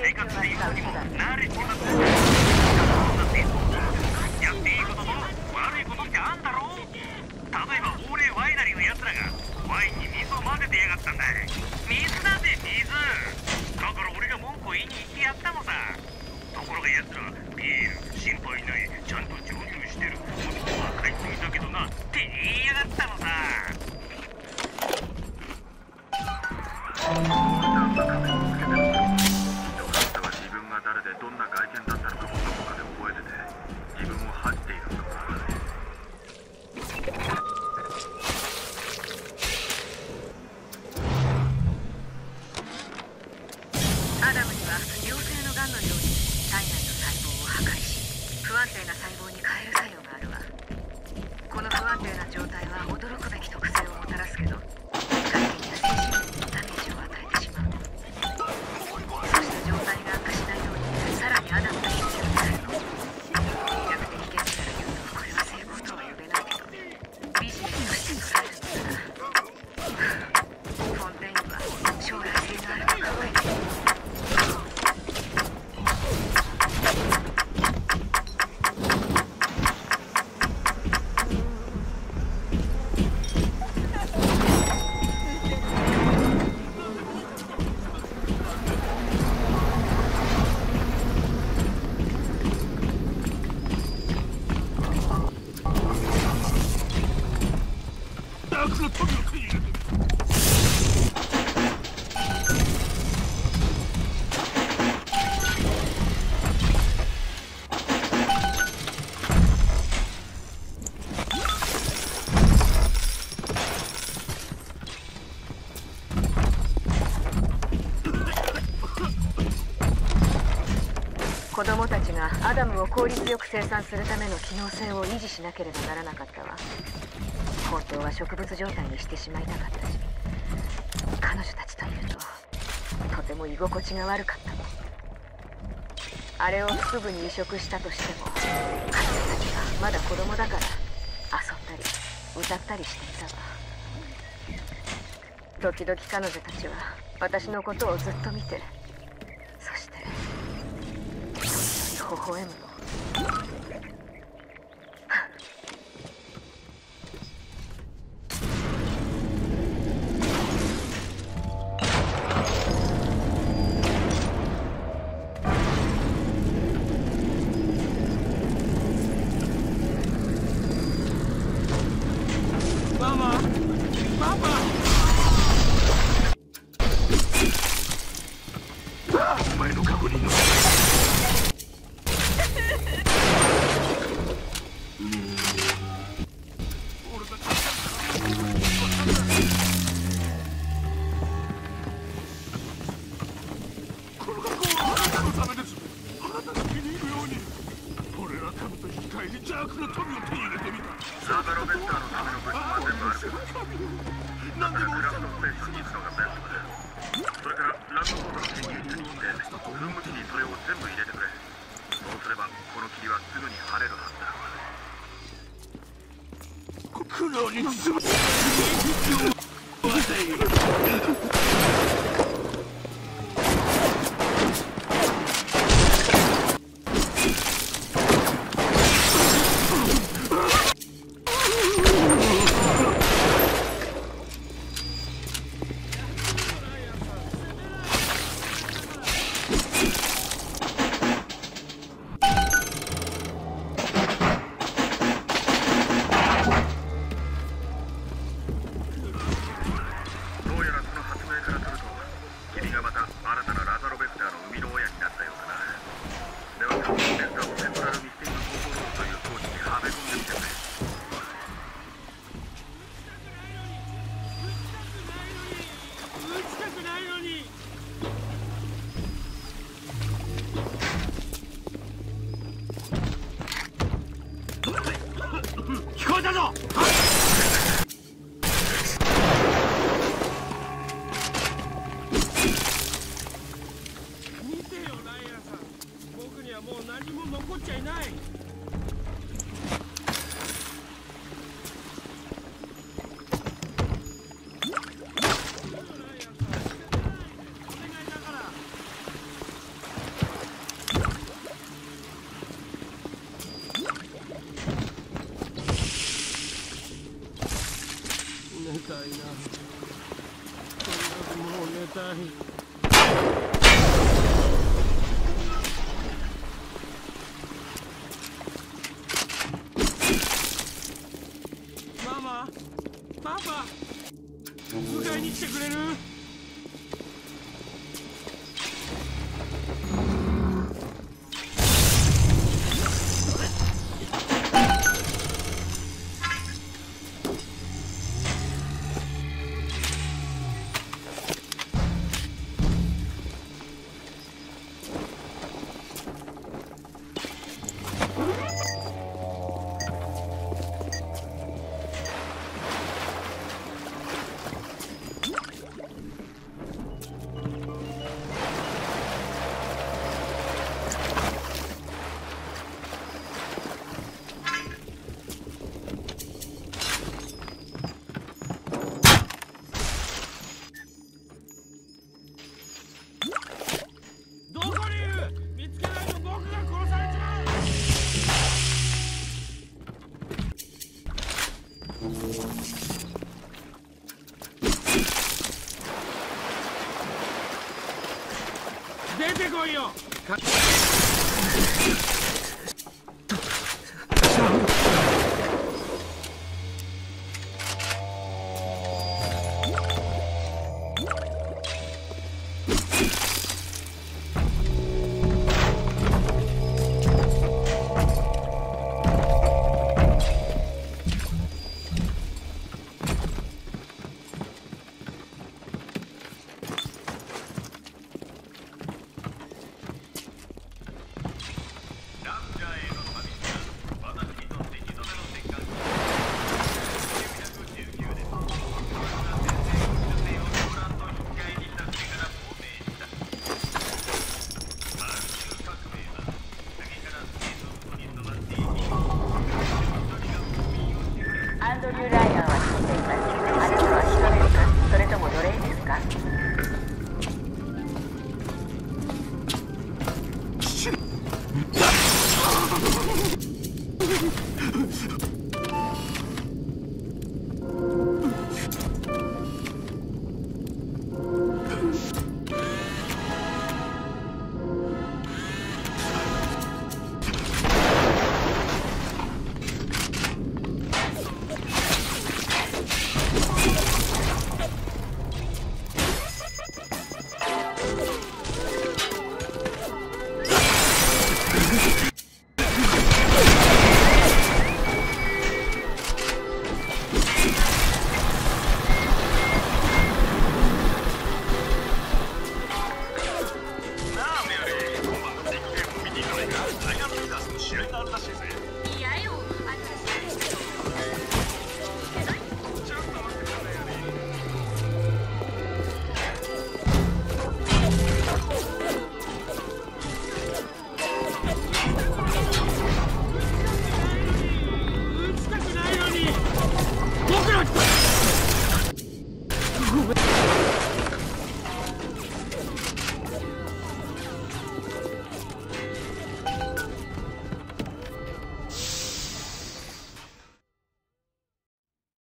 生活しているにも慣れています。そんな戦争やっていいことと悪いことってあんだろう。例えばオーレワイナリーのやつらがワインに水を混ぜてやがったんだ。水だぜ水。だから俺が文句を言いに行ってやったのさ。ところがやつらビール心配ない、ちゃんと蒸留してる、もっと若いすぎだけどなって言いやがったのさ。自分が誰でどんな外見だったのかもどこかで覚えてて自分を恥じているんだ。 アダムには良性のがんのように体内の細胞を破壊し不安定な細胞に変える作用があるわ。この不安定な状態は驚くべき特性をもたらすけど外見や精神面にダメージを与えてしまう。そして状態が悪化しないようにさらにアダムが必要になるの。医学的現地から言うとこれは成功とは呼べないけどビジネスとして捉えるのだな。フォンテインは将来性があると考えている。子供たちがアダムを効率よく生産するための機能性を維持しなければならなかったわ。本当は植物状態にしてしまいたかったし、彼女たちといるととても居心地が悪かったの。あれを腹部に移植したとしても彼女たちはまだ子供だから遊んだり歌ったりしていたわ。時々彼女たちは私のことをずっと見て、そして微笑むの。 お前の過去にの発明からたいな。とにかくもう寝たい。ママ、パパ、迎えに来てくれる？出てこいよ。 アンドリュー・ライアンは聞いています。あなたは人ですか？それとも奴隷ですか？